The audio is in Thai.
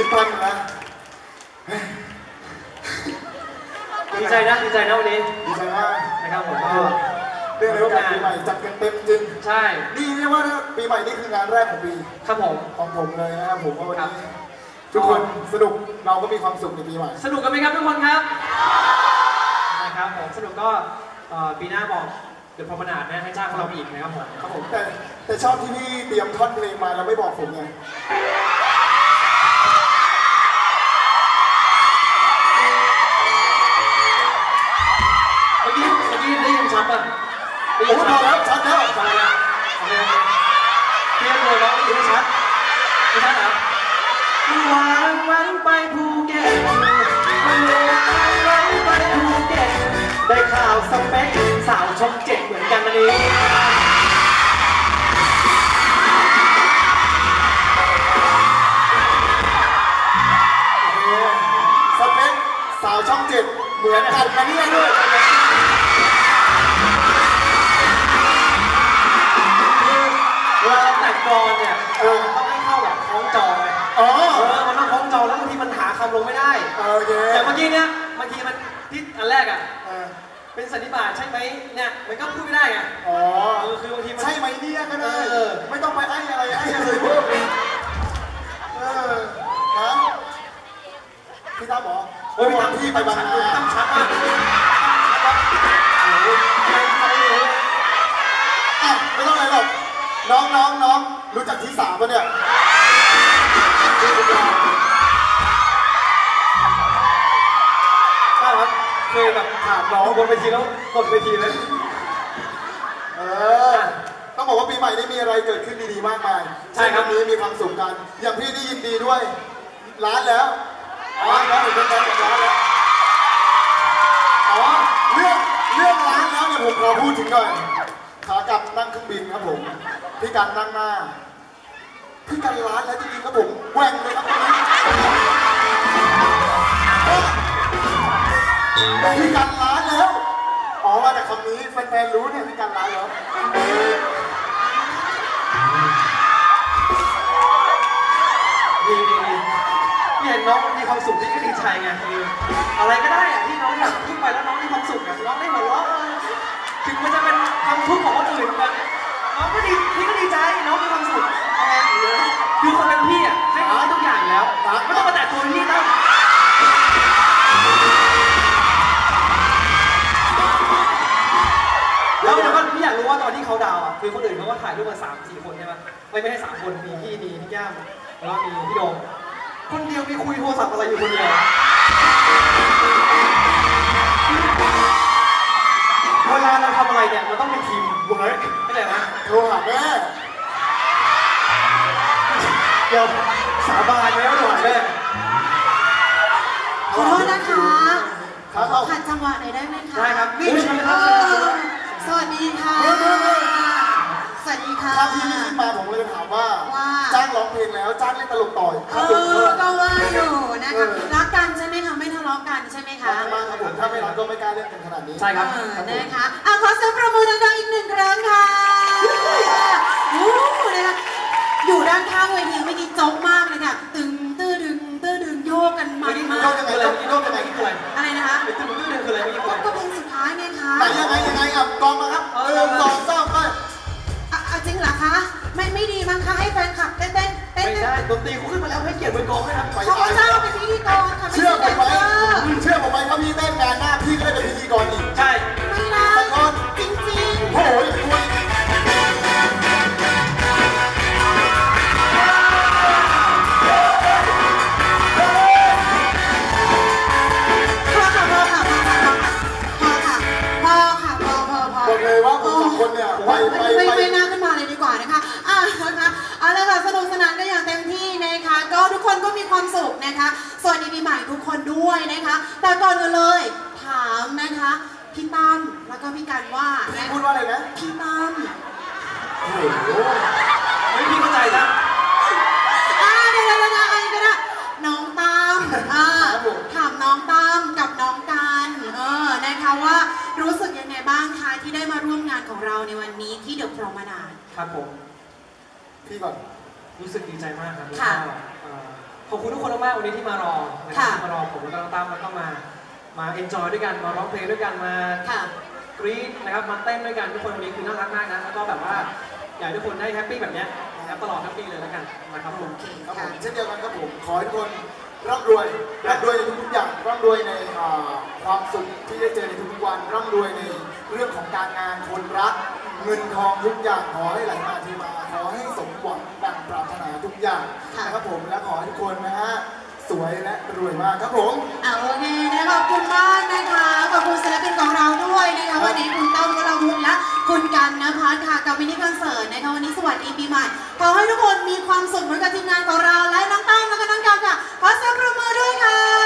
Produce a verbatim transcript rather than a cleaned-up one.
ลิ้นพันนะดีใจนะดีใจนะวันนี้ดีใจมากนะครับผมก็เรื่องรายการปีใหม่จัดกันเต็มจริงใช่นี่เรียกว่าปีใหม่นี่คืองานแรกของปีครับผมของผมเลยนะครับผมว่าวันนี้ทุกคนสนุกเราก็มีความสุขในปีใหม่สนุกกันไหมครับทุกคนครับนะครับผมสนุกก็ปีหน้าบอกเดี๋ยวพอมนาดนะให้จ้างเราอีกนะครับผมครับผมแต่แต่ชอบที่พี่เตรียมท่อนเพลงมาแล้วไม่บอกผมไงเมื่อกี้เมื่อกี้ได้ยินชัดป่ะได้ยินชัดแล้วชัดแล้วชัดแล้วโอเคโอเคเพี้ยนเลยร้องได้ยินชัดไม่ชัดเหรอวางวันไปภูเก็ตวางวันไปภูเก็ตได้ข่าวสเปคสาวชมเจ็ดเหมือนกันนะนี่สเปคสาวช่องเจ็ดเหมือนกันนะเนี่ยด้วยเวลาแต่งกลอนเนี่ยเออต้องให้เข้าแบบคล้องจองเลยอ๋อเออมันต้องคล้องจองแล้วบางทีมันหาคำลงไม่ได้โอเคแต่เมื่อกี้เนี่ยบางทีมันที่อันแรกอ่ะเป็นสันนิบาตใช่ไหมเนี่ยมันก็พูดไม่ได้ไงอ๋อคือบางทีมันใช่ไหมเนี่ยก็ได้ไม่ต้องไปไอ้อะไรไอ้อะไรเออนะพี่ตั้มบอกโอ้ยตั้มพี่ไปบางนาตั้มชัดมากไม่ต้องอะไรหรอกน้องน้องน้องรู้จักที่สามปะเนี่ยป้าครับเคยแบบถามน้องบนเวทีแล้วบนเวทีเลยเออต้องบอกว่าปีใหม่นี้มีอะไรเกิดขึ้นดีๆมากมายใช่ครับนี้มีความสุขกันอย่างพี่นี่ยินดีด้วยร้านแล้วร้านแล้วเห็นเป็นการร้านแล้วอ๋อเรื่องเรื่องร้านแล้วเนี่ยผมขอพูดถึงหน่อยขากลับนั่งเครื่องบินครับผมพี่กันนั่งหน้าพี่กันร้านแล้วจริงๆครับผมแหว่งเลยครับพี่กันร้านแล้วอ๋อมาจากคำนี้แฟนๆรู้เนี่ยพี่กันร้านแล้วดีดีดีเห็นน้องมีความสุขที่ก็ดีใจไงอะไรก็ได้อะที่น้องอยากพูดไปแล้วน้องมีความสุขอะน้องได้หัวเราะถึงมันจะเป็นความทุกข์ของคนอื่นกันน้องก็ดีพี่ก็ดีใจน้องมีความสุขอะไรคือคนเป็นพี่อ่ะให้น้องทุกอย่างแล้วไม่ต้องมาแตะตัวพี่ตั้งแล้วเดี๋ยวก็พี่อยากรู้ว่าตอนที่เขาดาวอ่ะคือคนอื่นเขาก็ถ่ายรูปมาสามสี่คนใช่ไหมไม่ไม่ให้สามคนมีพี่มีพี่ย่ามแล้วก็มีพี่โดมคนเดียวมีคุยโทรศัพท์อะไรอยู่คนเดียวเวลาเราทำอะไรเนี่ยมันต้องเป็นทีมเวิร์กไม่ใช่ไหมโทรหาแม่เดี๋ยวสาบานไหมว่าโทรหาแม่ขอโทษนะคะครับขัดจังหวะหน่อยได้ไหมคะได้ครับนี่สวัสดีค่ะสวัสดีค่ะถ้าพี่ไม่ขึ้นมาผมเลยจะถามว่าจ้างร้องเพลงแล้วจ้างเล่นตลกต่อยเออก็ว่าอยู่นะคะรักกันใช่ไหมคะไม่ทะเลาะกันใช่ไหมคะรักมากครับผมถ้าไม่รักก็ไม่กล้าเล่นกันขนาดนี้ใช่ครับนะคะอ่ะขอเสียงปรบมือดังๆอีกหนึ่งครั้งค่ะโอ้นะคะอยู่ด้านข้างเวทีเมื่อกี้โจ๊กมากเลยค่ะตึงตื้อดึงตื้อดึงโยกกันมันมากโยกยังไงโยกโยกยังไงนี่คืออะไรอะไรนะคะตึงตื้อดึงคืออะไรไม่ก็เพลงสุดท้ายไงคะไหนยังไงยังไงอ่ะกองมาครับเออสองสามไปอ่ะจริงเหรอคะไม่ไม่ดีมั้งคะให้แฟนคลับเต้นเต้นเต้นไม่ได้ดนตรีเขาขึ้นมาแล้วให้เกียรติมือกองด้วยครับเขาเจ้าเป็นพิธีกรค่ะเชื่อผมไหมเชื่อผมไหมถ้าพี่เต้นงานหน้าพี่ก็ได้เป็นพิธีกรอีกใช่ไม่ได้จริงจริงโอ้ยบอกเลยว่าผมสองคนเนี่ยไปไปไปไปหน้าขึ้นมาเลยดีกว่านะคะอ่ะนะคะเอาละค่ะสนุกสนานกันอย่างเต็มที่นะคะก็ทุกคนก็มีความสุขนะคะสวัสดีปีใหม่ทุกคนด้วยนะคะแต่ก่อนอื่นเลยถามนะคะพี่ตั้มแล้วก็พี่กันว่าพูดว่าอะไรนะพี่ตั้มโอ้โหไม่พี่เข้าใจนะอ่าเดี๋ยวเดี๋ยวเดี๋ยวอะไรกันนะน้องตั้มอ่าถามน้องตั้มกับน้องกันเออนะคะว่ารู้สึกยังไงบ้างคะที่ได้มาร่วมงานของเราในวันนี้ที่เดอะพรอมนาดครับผมพี่ก่อนรู้สึกดีใจมากครับค่ะกขอบคุณทุกคนมากๆวันนี้ที่มารอนะครับที่มารอผมแล้วก็ตามแล้วก็มามาเอนจอยด้วยกันมาร้องเพลงด้วยกันมากรี๊ดนะครับมาเต้นด้วยกันทุกคนวันนี้คือน่ารักมากนะแล้วก็แบบว่าอยากให้ทุกคนได้แฮปปี้แบบนี้นะครับตลอดทั้งปีเลยแล้วกันนะครับผมครับผมเช่นเดียวกันครับผมขอให้ทุกคนร่ำรวยร่ำรวยในทุกๆอย่างร่ำรวยในความสุขที่ได้เจอในทุกๆวันร่ำรวยในเรื่องของการงานคนรักเงินทองทุกอย่างขอให้ไหลมาเทมาขอให้สมหวังดังปรารถนาทุกอย่างนะครับผมและขอให้ทุกคนนะฮะสวยและรวยมากครับผมอ่าโอเคนะขอบคุณมากนะคะขอบคุณศิลปินของเราด้วยนะคะวันนี้คุณต้อมวรวุฒิและคุณกันนภัสค่ะกับมินิคอนเสิร์ตนะคะวันนี้สวัสดีปีใหม่ขอให้ทุกคนมีความสุขเหมือนกับทีมงานของเราและน้องต้อมและก็น้องกันค่ะขอเสียงปรบมือด้วยค่ะ